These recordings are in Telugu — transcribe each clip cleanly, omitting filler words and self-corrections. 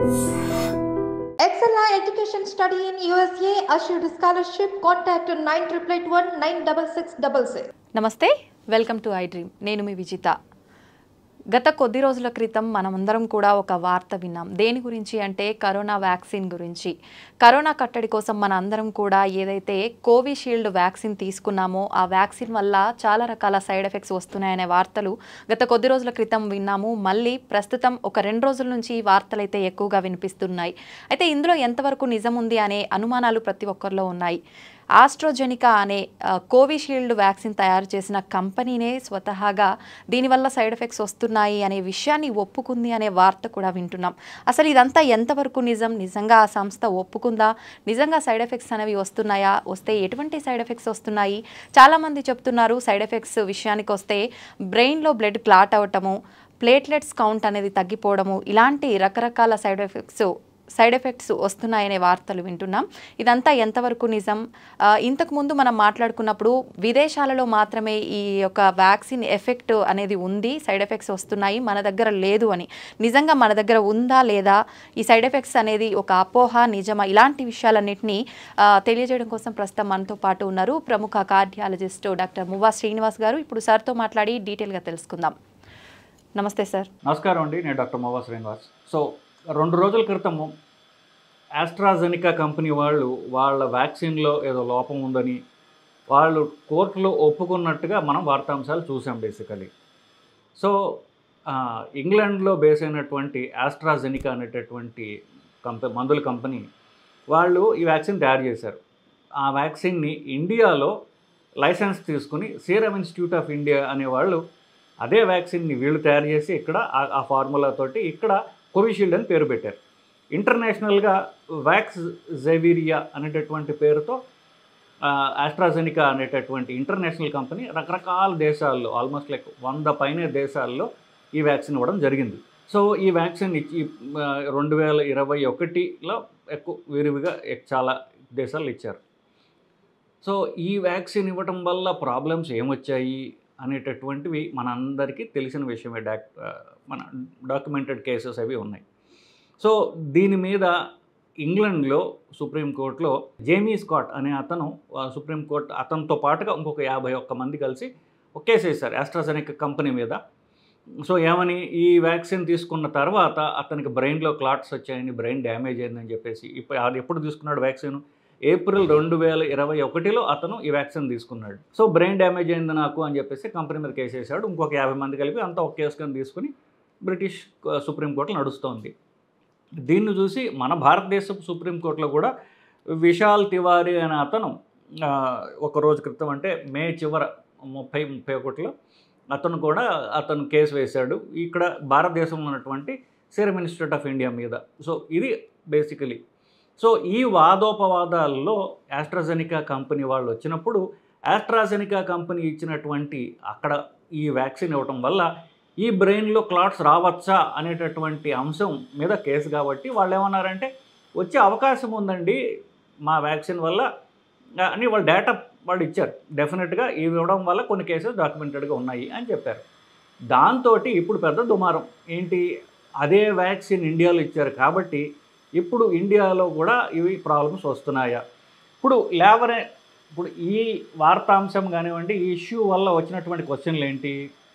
Excella Education Study in USA assured scholarship. Contact 9881 96666. నమస్తే, వెల్కమ్ టు ఐ డ్రీమ్. నేను మీ విజిత. గత కొద్ది రోజుల క్రితం మనమందరం కూడా ఒక వార్త విన్నాం. దేని గురించి అంటే కరోనా వ్యాక్సిన్ గురించి. కరోనా కట్టడి కోసం మన అందరం కూడా ఏదైతే కోవిషీల్డ్ వ్యాక్సిన్ తీసుకున్నామో ఆ వ్యాక్సిన్ వల్ల చాలా రకాల సైడ్ ఎఫెక్ట్స్ వస్తున్నాయనే వార్తలు గత కొద్ది రోజుల క్రితం విన్నాము. మళ్ళీ ప్రస్తుతం ఒక 2 రోజుల నుంచి ఈ వార్తలు అయితే ఎక్కువగా వినిపిస్తున్నాయి. అయితే ఇందులో ఎంతవరకు నిజం ఉంది అనే అనుమానాలు ప్రతి ఒక్కరిలో ఉన్నాయి. ఆస్ట్రాజెనికా అనే కోవిషీల్డ్ వ్యాక్సిన్ తయారు చేసిన కంపెనీనే స్వతహాగా దీనివల్ల సైడ్ ఎఫెక్ట్స్ వస్తున్నాయి అనే విషయాన్ని ఒప్పుకుంది అనే వార్త కూడా వింటున్నాం. అసలు ఇదంతా ఎంతవరకు నిజం? నిజంగా ఆ సంస్థ ఒప్పుకుందా? నిజంగా సైడ్ ఎఫెక్ట్స్ అనేవి వస్తున్నాయా? వస్తే ఎటువంటి సైడ్ ఎఫెక్ట్స్ వస్తున్నాయి? చాలామంది చెప్తున్నారు సైడ్ ఎఫెక్ట్స్ విషయానికి వస్తే బ్రెయిన్లో బ్లడ్ క్లాట్ అవ్వటము, ప్లేట్లెట్స్ కౌంట్ అనేది తగ్గిపోవడము, ఇలాంటి రకరకాల సైడ్ ఎఫెక్ట్స్ వస్తున్నాయనే వార్తలు వింటున్నాం. ఇదంతా ఎంతవరకు నిజం? ఇంతకుముందు మనం మాట్లాడుకున్నప్పుడు విదేశాలలో మాత్రమే ఈ యొక్క వ్యాక్సిన్ ఎఫెక్ట్ అనేది ఉంది, సైడ్ ఎఫెక్ట్స్ వస్తున్నాయి, మన దగ్గర లేదు అని. నిజంగా మన దగ్గర ఉందా లేదా? ఈ సైడ్ ఎఫెక్ట్స్ అనేది ఒక అపోహ, నిజమా? ఇలాంటి విషయాలన్నింటినీ తెలియజేయడం కోసం ప్రస్తుతం మనతో పాటు ఉన్నారు ప్రముఖ కార్డియాలజిస్ట్ డాక్టర్ మువ్వా శ్రీనివాస్ గారు. ఇప్పుడు సార్తో మాట్లాడి డీటెయిల్గా తెలుసుకుందాం. నమస్తే సార్. నమస్కారం అండి, నేను డాక్టర్ మువ్వా శ్రీనివాస్. 2 రోజుల క్రితము ఆస్ట్రాజెనికా కంపెనీ వాళ్ళు వాళ్ళ వ్యాక్సిన్లో ఏదో లోపం ఉందని వాళ్ళు కోర్టులో ఒప్పుకున్నట్టుగా మనం వార్తాంశాలు చూసాం బేసికలీ. ఇంగ్లాండ్లో బేస్ అయినటువంటి ఆస్ట్రాజెనికా అనేటటువంటి మందుల కంపెనీ వాళ్ళు ఈ వ్యాక్సిన్ తయారు చేశారు. ఆ వ్యాక్సిన్ని ఇండియాలో లైసెన్స్ తీసుకుని సీరం ఇన్స్టిట్యూట్ ఆఫ్ ఇండియా అనేవాళ్ళు అదే వ్యాక్సిన్ని వీళ్ళు తయారు చేసి ఇక్కడ ఆ ఫార్ములాతోటి ఇక్కడ కోవిషీల్డ్ అని పేరు పెట్టారు. ఇంటర్నేషనల్గా వ్యాక్స్ జెవీరియా అనేటటువంటి పేరుతో ఆస్ట్రాజెనికా అనేటటువంటి ఇంటర్నేషనల్ కంపెనీ రకరకాల దేశాల్లో ఆల్మోస్ట్ లైక్ 100 పైనే దేశాల్లో ఈ వ్యాక్సిన్ ఇవ్వడం జరిగింది. ఈ వ్యాక్సిన్ ఇచ్చి 2021లో ఎక్కువ విరివిగా చాలా దేశాలు ఇచ్చారు. ఈ వ్యాక్సిన్ ఇవ్వటం వల్ల ప్రాబ్లమ్స్ ఏమొచ్చాయి అనేటటువంటివి మనందరికీ తెలిసిన విషయమే. మన డాక్యుమెంటెడ్ కేసెస్ అవి ఉన్నాయి. దీని మీద ఇంగ్లాండ్లో సుప్రీంకోర్టులో జేమీ స్కాట్ అనే అతను సుప్రీంకోర్టు అతనితో పాటుగా ఇంకొక 51 మంది కలిసి ఒక కేసు వేశారు ఆస్ట్రాజెనికా కంపెనీ మీద. ఏమని, ఈ వ్యాక్సిన్ తీసుకున్న తర్వాత అతనికి బ్రెయిన్లో క్లాట్స్ వచ్చాయని, బ్రెయిన్ డ్యామేజ్ అయిందని చెప్పేసి. అది ఎప్పుడు తీసుకున్నాడు వ్యాక్సిన్? ఏప్రిల్ 2021లో అతను ఈ వ్యాక్సిన్ తీసుకున్నాడు. బ్రెయిన్ డ్యామేజ్ అయింది నాకు అని చెప్పేసి కంపెనీ మీద కేసు వేసాడు. ఇంకొక 50 మంది కలిపి అంతా ఒక కేసు కింద తీసుకుని బ్రిటిష్ సుప్రీంకోర్టులో నడుస్తోంది. దీన్ని చూసి మన భారతదేశపు సుప్రీంకోర్టులో కూడా విశాల్ తివారీ అనే అతను ఒక రోజు క్రితం అంటే మే చివర 30-31లో అతను కేసు వేశాడు ఇక్కడ భారతదేశంలో ఉన్నటువంటి సీరం ఇన్స్టిట్యూట్ ఆఫ్ ఇండియా మీద. ఇది బేసికలీ. ఈ వాదోపవాదాల్లో ఆస్ట్రాజెనికా కంపెనీ వాళ్ళు వచ్చినప్పుడు ఆస్ట్రాజెనికా కంపెనీ ఇచ్చినటువంటి అక్కడ ఈ వ్యాక్సిన్ ఇవ్వటం వల్ల ఈ బ్రెయిన్లో క్లాట్స్ రావచ్చా అనేటటువంటి అంశం మీద కేసు కాబట్టి వాళ్ళు ఏమన్నారంటే వచ్చే అవకాశం ఉందండి మా వ్యాక్సిన్ వల్ల అని వాళ్ళు డేటా వాళ్ళు ఇచ్చారు. డెఫినెట్గా ఇవి ఇవ్వడం వల్ల కొన్ని కేసెస్ డాక్యుమెంటెడ్గా ఉన్నాయి అని చెప్పారు. దాంతో ఇప్పుడు పెద్ద దుమారం ఏంటి, అదే వ్యాక్సిన్ ఇండియాలో ఇచ్చారు కాబట్టి ఇప్పుడు ఇండియాలో కూడా ఇవి ప్రాబ్లమ్స్ వస్తున్నాయా? ఇప్పుడు ఈ వార్తాంశం కానివ్వండి, ఈ ఇష్యూ వల్ల వచ్చినటువంటి క్వశ్చన్లు ఏంటి?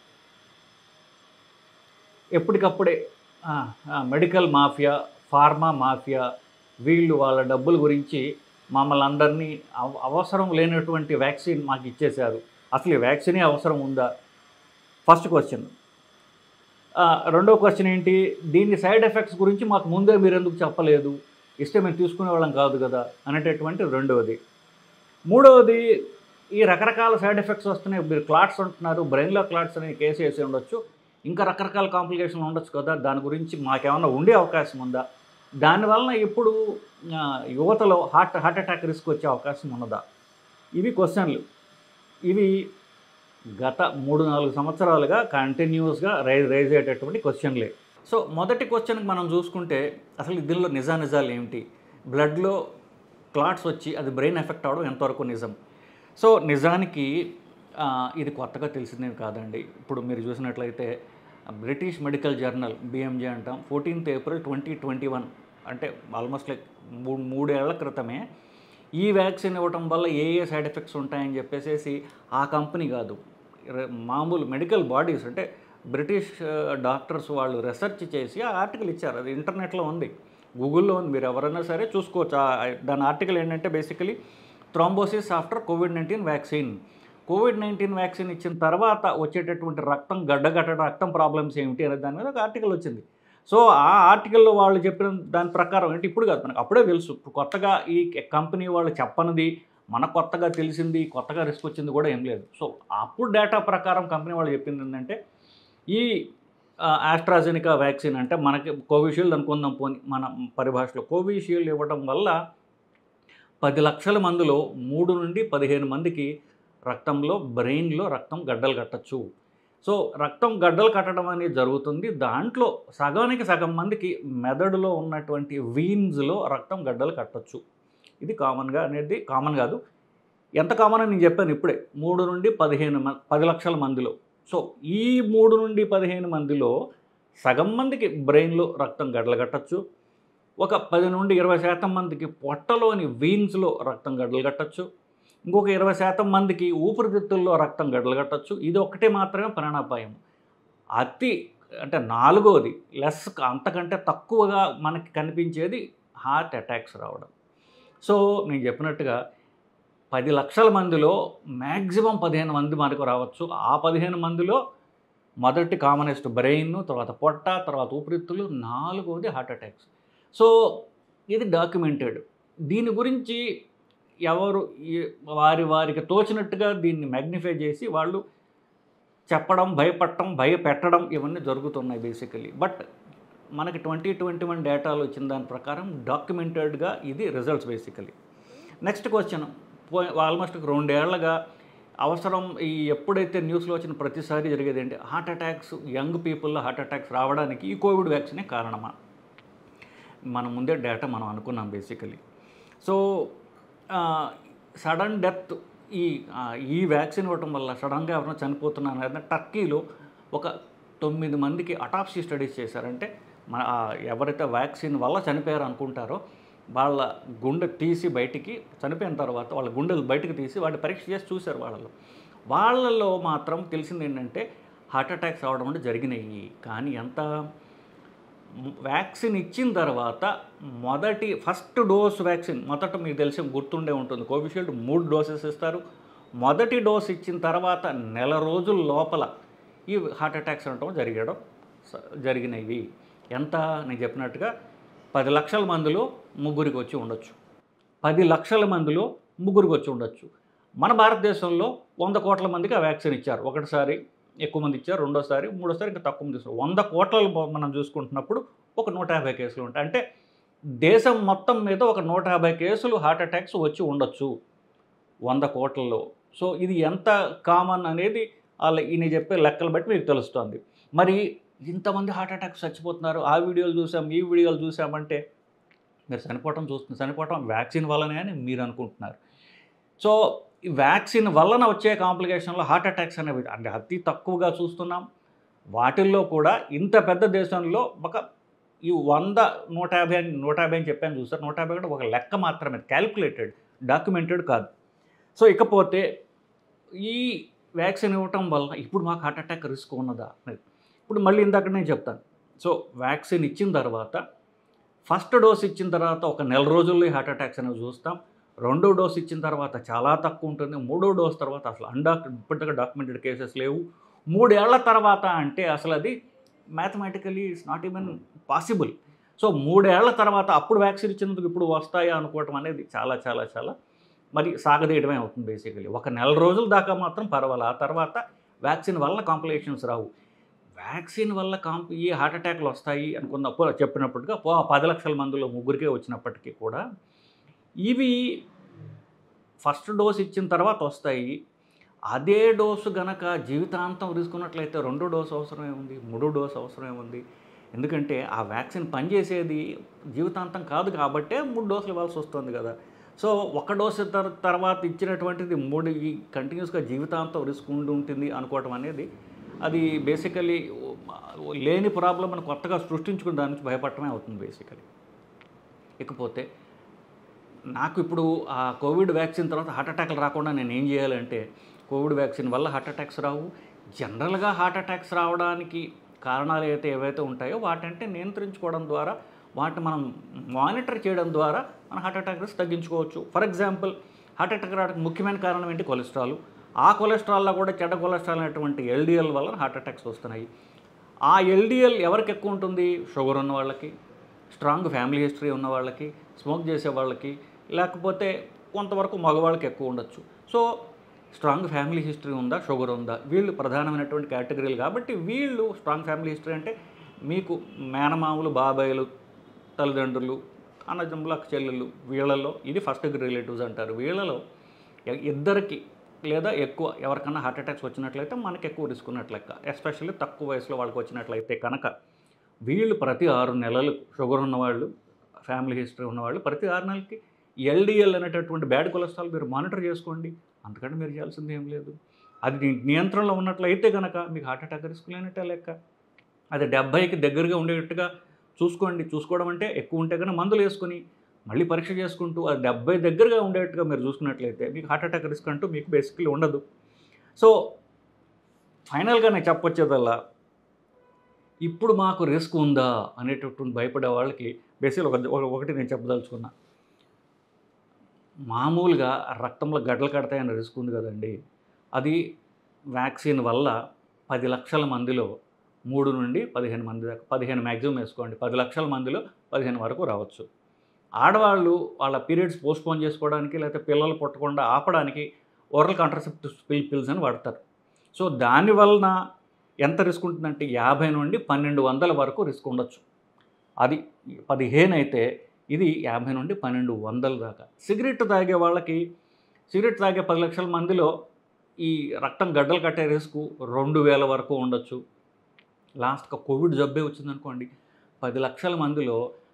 ఎప్పటికప్పుడే మెడికల్ మాఫియా, ఫార్మా మాఫియా వీళ్ళు వాళ్ళ డబ్బుల గురించి మమ్మల్ని అందరినీ అవసరం లేనటువంటి వ్యాక్సిన్ మాకు ఇచ్చేశారు. అసలు ఈ వ్యాక్సినే అవసరం ఉందా? First question. రెండో క్వశ్చన్ ఏంటి, దీని సైడ్ ఎఫెక్ట్స్ గురించి మాకు ముందే మీరు ఎందుకు చెప్పలేదు, ఇస్తే మేము తీసుకునే వాళ్ళం కాదు కదా అనేటటువంటి రెండవది. మూడవది, ఈ రకరకాల సైడ్ ఎఫెక్ట్స్ వస్తున్నాయి, మీరు క్లాట్స్ ఉంటున్నారు, బ్రెయిన్లో క్లాట్స్ అనే కేసు వేసి ఉండొచ్చు, ఇంకా రకరకాల కాంప్లికేషన్లు ఉండొచ్చు కదా, దాని గురించి మాకేమన్నా ఉండే అవకాశం ఉందా? దానివల్ల ఇప్పుడు యువతలో హార్ట్ అటాక్ రిస్క్ వచ్చే అవకాశం ఉన్నదా? ఇవి క్వశ్చన్లు. ఇవి గత 3-4 సంవత్సరాలుగా కంటిన్యూస్గా రైజ్ అయ్యేటటువంటి క్వశ్చన్లే. మొదటి క్వశ్చన్కి మనం చూసుకుంటే అసలు దీనిలో నిజాలు ఏమిటి? బ్లడ్లో క్లాట్స్ వచ్చి అది బ్రెయిన్ ఎఫెక్ట్ అవ్వడం ఎంతవరకు నిజం? నిజానికి ఇది కొత్తగా తెలిసిందేమి కాదండి. ఇప్పుడు మీరు చూసినట్లయితే బ్రిటిష్ మెడికల్ జర్నల్ BMJ అంటాం 14th April 2021 అంటే ఆల్మోస్ట్ లైక్ 3 ఏళ్ల క్రితమే ఈ వ్యాక్సిన్ ఇవ్వటం వల్ల ఏ సైడ్ ఎఫెక్ట్స్ ఉంటాయని చెప్పేసి ఆ కంపెనీ కాదు, మామూలు మెడికల్ బాడీస్ అంటే బ్రిటిష్ డాక్టర్స్ వాళ్ళు రీసెర్చ్ చేసి ఆ ఆర్టికల్ ఇచ్చారు. అది ఇంటర్నెట్లో ఉంది, గూగుల్లో ఉంది, మీరు ఎవరైనా సరే చూసుకోవచ్చు. దాని ఆర్టికల్ ఏంటంటే basically thrombosis after COVID-19 vaccine. COVID-19 vaccine ఇచ్చిన తర్వాత వచ్చేటటువంటి రక్తం గడ్డగట్ట రక్తం ప్రాబ్లమ్స్ ఏమిటి అనే దాని మీద ఒక ఆర్టికల్ వచ్చింది. సో ఆ ఆర్టికల్లో వాళ్ళు చెప్పిన దాని ప్రకారం ఏంటి, ఇప్పుడు కాదు మనకు అప్పుడే తెలుసు, ఇప్పుడు కొత్తగా ఈ కంపెనీ వాళ్ళు చెప్పనిది మనకు కొత్తగా తెలిసింది, కొత్తగా రిస్క్ వచ్చింది కూడా ఏం లేదు. సో అప్పుడు డేటా ప్రకారం కంపెనీ వాళ్ళు చెప్పింది ఏంటంటే ఈ ఆస్ట్రాజెనికా వ్యాక్సిన్ అంటే మనకి కోవిషీల్డ్ అనుకుందాం పోని మన పరిభాషలో, కోవిషీల్డ్ ఇవ్వడం వల్ల 10 లక్షల మందిలో 3 నుండి 15 మందికి రక్తంలో బ్రెయిన్లో రక్తం గడ్డలు కట్టచ్చు. సో రక్తం గడ్డలు కట్టడం అనేది జరుగుతుంది. దాంట్లో సగానికి సగం మందికి మెదడులో ఉన్నటువంటి వీన్స్లో రక్తం గడ్డలు కట్టచ్చు. ఇది కామన్గా అనేది కామన్ కాదు, ఎంత కామన్ అని నేను చెప్పాను ఇప్పుడే, 3 నుండి 10 లక్షల మందిలో. సో ఈ 3 నుండి 15 మందిలో సగం మందికి బ్రెయిన్లో రక్తం గడ్డలు కట్టచ్చు, ఒక 10 నుండి 20% మందికి పొట్టలోని వీన్స్లో రక్తం గడ్డలు కట్టచ్చు, ఇంకొక 20% మందికి ఊపిరితిత్తుల్లో రక్తం గడ్డలు కట్టచ్చు. ఇది ఒక్కటే మాత్రమే ప్రాణాపాయం. అతి అంటే 4వది లెస్, అంతకంటే తక్కువగా మనకి కనిపించేది హార్ట్ అటాక్స్ రావడం. సో నేను చెప్పినట్టుగా 10 లక్షల మందిలో మ్యాక్సిమం 15 మంది మనకు రావచ్చు. ఆ 15 మందిలో మొదటి కామనెస్ట్ బ్రెయిన్, తర్వాత పొట్ట, తర్వాత ఊపిరితిత్తులు, 4వది హార్ట్ అటాక్స్. సో ఇది డాక్యుమెంటెడ్. దీని గురించి ఎవరు వారికి తోచినట్టుగా దీన్ని మ్యాగ్నిఫై చేసి వాళ్ళు చెప్పడం, భయపెట్టడం ఇవన్నీ జరుగుతున్నాయి బేసికలీ. బట్ మనకి 2021 డేటాలు వచ్చిన దాని ప్రకారం డాక్యుమెంటెడ్గా ఇది results basically. Next question, almost 2 ఏళ్లుగా అవసరం ఈ ఎప్పుడైతే న్యూస్లో వచ్చిన ప్రతిసారి జరిగేది ఏంటి, హార్ట్ అటాక్స్, యంగ్ పీపుల్లో హార్ట్ అటాక్స్ రావడానికి ఈ కోవిడ్ వ్యాక్సినే కారణమా? మనం ముందే డేటా మనం అనుకున్నాం బేసికలీ. సో సడన్ డెత్ ఈ వ్యాక్సిన్ ఇవ్వటం వల్ల సడన్గా ఎవరైనా చనిపోతున్నారు అంటే టర్కీలో ఒక 9 మందికి అటాప్సీ స్టడీస్ చేశారంటే మన ఎవరైతే వ్యాక్సిన్ వల్ల చనిపోయారు అనుకుంటారో వాళ్ళ గుండె తీసి బయటికి, చనిపోయిన తర్వాత వాళ్ళ గుండెలు బయటకు తీసి వాటి పరీక్ష చేసి చూశారు. వాళ్ళలో మాత్రం తెలిసింది ఏంటంటే హార్ట్ అటాక్స్ రావడం అంటే జరిగినాయి. కానీ ఎంత వ్యాక్సిన్ ఇచ్చిన తర్వాత ఫస్ట్ డోస్ వ్యాక్సిన్ మొదట మీకు తెలిసి గుర్తుండే ఉంటుంది, కోవిషీల్డ్ 3 డోసెస్ ఇస్తారు. మొదటి డోస్ ఇచ్చిన తర్వాత నెల రోజుల లోపల ఈ హార్ట్ అటాక్స్ అనటం జరిగినవి. ఎంత నేను చెప్పినట్టుగా 10 లక్షల మందిలో 3కి వచ్చి ఉండొచ్చు, 10 లక్షల మందిలో 3కి వచ్చి ఉండొచ్చు. మన భారతదేశంలో 100 కోట్ల మందికి ఆ వ్యాక్సిన్ ఇచ్చారు. ఒకటిసారి ఎక్కువ మంది ఇచ్చారు, రెండోసారి, మూడోసారి ఇంకా తక్కువ మంది ఇస్తారు. 100 కోట్లలో మనం చూసుకుంటున్నప్పుడు ఒక 150 కేసులు ఉంటాయి. అంటే దేశం మొత్తం మీద ఒక 150 కేసులు హార్ట్ అటాక్స్ వచ్చి ఉండొచ్చు 100 కోట్లలో. సో ఇది ఎంత కామన్ అనేది నేను చెప్పే లెక్కలు బట్టి మీకు తెలుస్తుంది. మరి ఇంతమంది హార్ట్ అటాక్స్ చచ్చిపోతున్నారు, ఆ వీడియోలు చూసాం, ఈ వీడియోలు చూసామంటే మీరు చనిపోవటం వ్యాక్సిన్ వల్లనే అని మీరు అనుకుంటున్నారు. సో ఈ వ్యాక్సిన్ వలన వచ్చే కాంప్లికేషన్లో హార్ట్ అటాక్స్ అనేవి అంటే అతి తక్కువగా చూస్తున్నాం. వాటిల్లో కూడా ఇంత పెద్ద దేశంలో ఒక ఈ 150 అని చెప్పాను చూసారు, 150 కూడా ఒక లెక్క మాత్రమే, క్యాల్కులేటెడ్, డాక్యుమెంటెడ్ కాదు. సో ఇకపోతే ఈ వ్యాక్సిన్ ఇవ్వటం వల్ల ఇప్పుడు మాకు హార్ట్ అటాక్ రిస్క్ ఉన్నదా? ఇప్పుడు మళ్ళీ ఇందాక నేను చెప్తాను. సో వ్యాక్సిన్ ఇచ్చిన తర్వాత ఫస్ట్ డోస్ ఇచ్చిన తర్వాత ఒక నెల రోజుల్లో హార్ట్ అటాక్స్ అనేవి చూస్తాం. 2వ డోస్ ఇచ్చిన తర్వాత చాలా తక్కువ ఉంటుంది. 3వ డోస్ తర్వాత అసలు ఇప్పటిదాకా డాక్యుమెంటెడ్ కేసెస్ లేవు. 3 ఏళ్ల తర్వాత అంటే అసలు అది mathematically it's not even possible. So 3 ఏళ్ల తర్వాత అప్పుడు వ్యాక్సిన్ ఇచ్చినందుకు ఇప్పుడు వస్తాయా అనుకోవటం అనేది చాలా చాలా చాలా మరి సాగదీయడమే అవుతుంది బేసికలీ. ఒక నెల రోజుల దాకా మాత్రం పర్వాలేదు, ఆ తర్వాత వ్యాక్సిన్ వల్ల కాంప్లికేషన్స్ రావు. వ్యాక్సిన్ వల్ల ఈ హార్ట్ అటాక్లు వస్తాయి అనుకున్నప్పుడు చెప్పినప్పటిగా 10 లక్షల మందిలో 3కే వచ్చినప్పటికీ కూడా ఇవి ఫస్ట్ డోస్ ఇచ్చిన తర్వాత వస్తాయి. అదే డోసు గనక జీవితాంతం తీసుకున్నట్లయితే 2వ డోసు అవసరమే ఉంది, 3వ డోసు అవసరమే ఉంది. ఎందుకంటే ఆ వ్యాక్సిన్ పనిచేసేది జీవితాంతం కాదు కాబట్టే 3 డోసులు ఇవ్వాల్సి వస్తుంది కదా. సో 1 డోసు తర్వాత ఇచ్చినటువంటిది 3 కంటిన్యూస్గా జీవితాంతం రిస్క్ ఉంటుంది అనుకోవటం అనేది అది బేసికలీ లేని ప్రాబ్లం అని కొత్తగా సృష్టించుకుని దాని నుంచి భయపడటమే అవుతుంది బేసికలీ. ఇకపోతే నాకు ఇప్పుడు ఆ కోవిడ్ వ్యాక్సిన్ తర్వాత హార్ట్ అటాక్లు రాకుండా నేను ఏం చేయాలంటే, కోవిడ్ వ్యాక్సిన్ వల్ల హార్ట్ అటాక్స్ రావు. జనరల్గా హార్ట్ అటాక్స్ రావడానికి కారణాలు ఏవైతే ఉంటాయో వాటంటే నియంత్రించుకోవడం ద్వారా, వాటిని మనం మానిటర్ చేయడం ద్వారా మన హార్ట్ అటాక్ రిస్క్ తగ్గించుకోవచ్చు. ఫర్ ఎగ్జాంపుల్, హార్ట్ అటాక్ రావడానికి ముఖ్యమైన కారణం ఏంటి? కొలెస్ట్రాల్. ఆ కొలెస్ట్రాల్లో కూడా చెడ్డ కొలెస్ట్రాల్ అనేటువంటి ఎల్డిఎల్ వల్ల హార్ట్ అటాక్స్ వస్తున్నాయి. ఆ ఎల్డిఎల్ ఎవరికి ఎక్కువ ఉంటుంది? షుగర్ ఉన్న వాళ్ళకి, స్ట్రాంగ్ ఫ్యామిలీ హిస్టరీ ఉన్న వాళ్ళకి, స్మోక్ చేసే వాళ్ళకి, లేకపోతే కొంతవరకు మగవాళ్ళకి ఎక్కువ ఉండొచ్చు. సో స్ట్రాంగ్ ఫ్యామిలీ హిస్టరీ ఉందా, షుగర్ ఉందా, వీళ్ళు ప్రధానమైనటువంటి కేటగిరీలు. కాబట్టి వీళ్ళు స్ట్రాంగ్ ఫ్యామిలీ హిస్టరీ అంటే మీకు మేనమామలు, బాబాయిలు, తల్లిదండ్రులు, అన్నదమ్ములు, అక్క చెల్లెళ్ళు, వీళ్ళల్లో ఇది ఫస్ట్ డిగ్రీ రిలేటివ్స్ అంటారు. వీళ్ళలో ఇద్దరికి లేదా ఎక్కువ ఎవరికన్నా హార్ట్ అటాక్స్ వచ్చినట్లయితే మనకు ఎక్కువ రిస్క్ ఉన్నట్లు లెక్క. ఎస్పెషల్లీ తక్కువ వయసులో వాళ్ళకి వచ్చినట్లయితే కనుక వీళ్ళు ప్రతి 6 నెలలు, షుగర్ ఉన్నవాళ్ళు, ఫ్యామిలీ హిస్టరీ ఉన్నవాళ్ళు ప్రతి 6 నెలలకి ఎల్డిఎల్ అనేటటువంటి బ్యాడ్ కొలెస్ట్రాల్ మీరు మానిటర్ చేసుకోండి. అంతకంటే మీరు చేయాల్సింది ఏం లేదు. అది నియంత్రణలో ఉన్నట్లయితే కనుక మీకు హార్ట్ అటాక్ రిస్క్ లేనట్టే లెక్క. అది 70కి దగ్గరగా ఉండేటట్టుగా చూసుకోండి. చూసుకోవడం అంటే ఎక్కువ ఉంటే కనుక మందులు వేసుకొని మళ్ళీ పరీక్ష చేసుకుంటూ అది 70 దగ్గరగా ఉండేట్టుగా మీరు చూసుకున్నట్లయితే మీకు హార్ట్ అటాక్ రిస్క్ అంటూ మీకు బేసిక్లీ ఉండదు. సో ఫైనల్గా నేను చెప్పొచ్చేదల్లా, ఇప్పుడు మాకు రిస్క్ ఉందా అనేటటువంటి భయపడే వాళ్ళకి బేసిక్లీ ఒకటి నేను చెప్పదలుచుకున్నా. మామూలుగా రక్తంలో గడ్డలు కడతాయని రిస్క్ ఉంది కదండి. అది వ్యాక్సిన్ వల్ల 10 లక్షల మందిలో 3 నుండి 15 మంది దాకా, 15 మ్యాక్సిమం వేసుకోండి, 10 లక్షల మందిలో 15 వరకు రావచ్చు. ఆడవాళ్ళు వాళ్ళ పీరియడ్స్ పోస్ట్పోన్ చేసుకోవడానికి లేకపోతే పిల్లలు పుట్టకుండా ఆపడానికి ఓరల్ కాంట్రాసెప్టివ్ పిల్స్ అని వాడతారు. సో దానివలన ఎంత రిస్క్ ఉంటుందంటే 50 నుండి 1200 వరకు రిస్క్ ఉండొచ్చు. అది 15 అయితే ఇది 50 నుండి 1200 దాకా. సిగరెట్ తాగే వాళ్ళకి, సిగరెట్ తాగే 10 లక్షల మందిలో ఈ రక్తం గడ్డలు కట్టే రిస్క్ 2000 వరకు ఉండొచ్చు. లాస్ట్గా కోవిడ్ జబ్బే వచ్చిందనుకోండి, 10 లక్షల మందిలో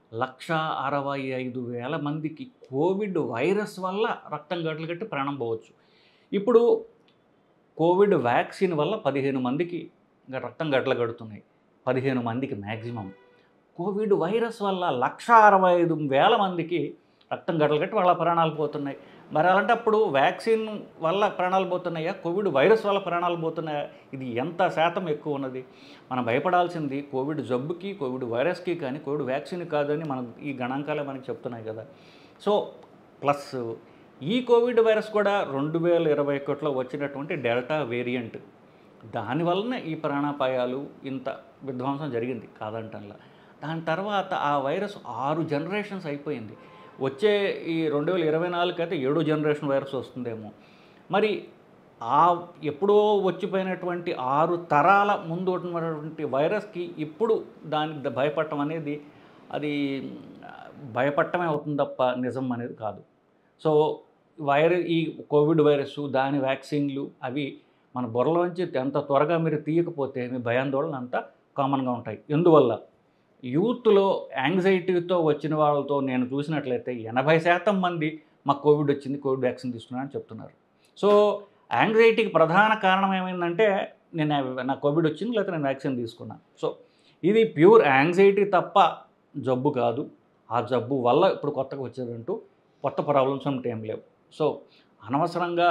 1,65,000 మందికి కోవిడ్ వైరస్ వల్ల రక్తం గడ్డలు కట్టి ప్రాణం పోవచ్చు. ఇప్పుడు కోవిడ్ వ్యాక్సిన్ వల్ల 15 మందికి రక్తం గడ్డలు కడుతున్నాయి, 15 మందికి మ్యాక్సిమం. కోవిడ్ వైరస్ వల్ల 1,65,000 మందికి రక్తం గడ్డలు కట్టి వాళ్ళ ప్రాణాలు పోతున్నాయి. మరి అలాంటప్పుడు వ్యాక్సిన్ వల్ల ప్రాణాలు పోతున్నాయా, కోవిడ్ వైరస్ వల్ల ప్రాణాలు పోతున్నాయా? ఇది ఎంత శాతం ఎక్కువ ఉన్నది? మనం భయపడాల్సింది కోవిడ్ జబ్బుకి, కోవిడ్ వైరస్కి కానీ కోవిడ్ వ్యాక్సిన్ కాదని మనం ఈ గణాంకాలే మనకి చెప్తున్నాయి కదా. సో ప్లస్ ఈ కోవిడ్ వైరస్ కూడా 2021లో వచ్చినటువంటి డెల్టా వేరియంట్, దానివలన ఈ ప్రాణాపాయాలు ఇంత విధ్వంసం జరిగింది కాదంటంలా. దాని తర్వాత ఆ వైరస్ 6 జనరేషన్స్ అయిపోయింది. వచ్చే ఈ 2024 అయితే 7వ జనరేషన్ వైరస్ వస్తుందేమో. మరి ఆ ఎప్పుడో వచ్చిపోయినటువంటి 6 తరాల ముందు ఉన్నటువంటి వైరస్కి ఇప్పుడు దానికి భయపడటం అనేది అది భయపడటమే అవుతుంది తప్ప నిజం అనేది కాదు. సో ఈ కోవిడ్ వైరస్, దాని వ్యాక్సిన్లు అవి మన బుర్రలోంచి ఎంత త్వరగా మీరు తీయకపోతే మీ భయాందోళన అంతా కామన్గా ఉంటాయి. ఎందువల్ల యూత్లో యాంగ్జైటీతో వచ్చిన వాళ్ళతో నేను చూసినట్లయితే 80% మంది మాకు కోవిడ్ వచ్చింది, కోవిడ్ వ్యాక్సిన్ తీసుకున్నానని చెప్తున్నారు. సో యాంగ్జైటీకి ప్రధాన కారణం ఏమైందంటే నాకు కోవిడ్ వచ్చింది లేకపోతే నేను వ్యాక్సిన్ తీసుకున్నాను. సో ఇది ప్యూర్ యాంగ్జైటీ తప్ప జబ్బు కాదు. ఆ జబ్బు వల్ల ఇప్పుడు కొత్తగా వచ్చేదంటూ కొత్త ప్రాబ్లమ్స్ అంటే ఏం లేవు. సో అనవసరంగా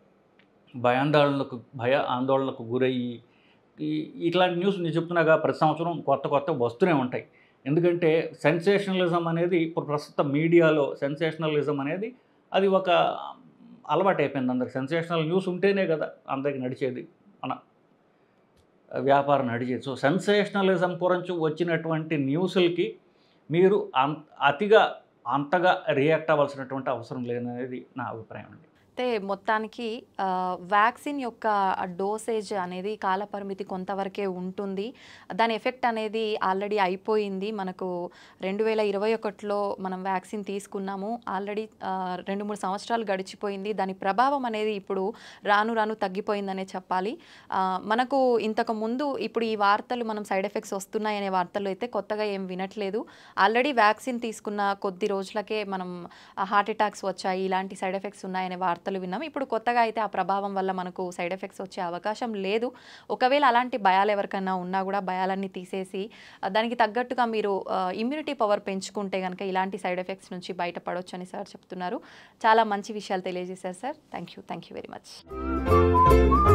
భయ ఆందోళనకు గురయ్యి ఇట్లాంటి న్యూస్ నేను చెప్తున్నాగా ప్రతి సంవత్సరం కొత్త వస్తూనే ఉంటాయి. ఎందుకంటే సెన్సేషనలిజం అనేది ఇప్పుడు ప్రస్తుత మీడియాలో సెన్సేషనలిజం అనేది అది ఒక అలవాటు అయిపోయింది అందరికి. సెన్సేషనల్ న్యూస్ ఉంటేనే కదా అందరికి నడిచేది, మన వ్యాపారం నడిచేది. సో సెన్సేషనలిజం గురించి వచ్చినటువంటి న్యూస్లకి మీరు అంతగా రియాక్ట్ అవ్వాల్సినటువంటి అవసరం లేదనేది నా అభిప్రాయం అండి. అయితే మొత్తానికి వ్యాక్సిన్ యొక్క డోసేజ్ అనేది కాలపరిమితి కొంతవరకే ఉంటుంది. దాని ఎఫెక్ట్ అనేది ఆల్రెడీ అయిపోయింది. మనకు 2021లో మనం వ్యాక్సిన్ తీసుకున్నాము. ఆల్రెడీ 2-3 సంవత్సరాలు గడిచిపోయింది. దాని ప్రభావం అనేది ఇప్పుడు రాను తగ్గిపోయిందనే చెప్పాలి. మనకు ఇంతకు ముందు ఇప్పుడు ఈ వార్తలు మనం సైడ్ ఎఫెక్ట్స్ వస్తున్నాయనే వార్తలు అయితే కొత్తగా ఏం వినట్లేదు. ఆల్రెడీ వ్యాక్సిన్ తీసుకున్న కొద్ది రోజులకే మనం హార్ట్ అటాక్స్ వచ్చాయి, ఇలాంటి సైడ్ ఎఫెక్ట్స్ ఉన్నాయనే వార్త వార్తలు విన్నాం. ఇప్పుడు కొత్తగా అయితే ఆ ప్రభావం వల్ల మనకు సైడ్ ఎఫెక్ట్స్ వచ్చే అవకాశం లేదు. ఒకవేళ అలాంటి భయాలు ఎవరికన్నా ఉన్నా కూడా భయాలన్నీ తీసేసి దానికి తగ్గట్టుగా మీరు ఇమ్యూనిటీ పవర్ పెంచుకుంటే కనుక ఇలాంటి సైడ్ ఎఫెక్ట్స్ నుంచి బయటపడవచ్చు అని సార్ చెప్తున్నారు. చాలా మంచి విషయాలు తెలియజేశారు sir. Thank you very much.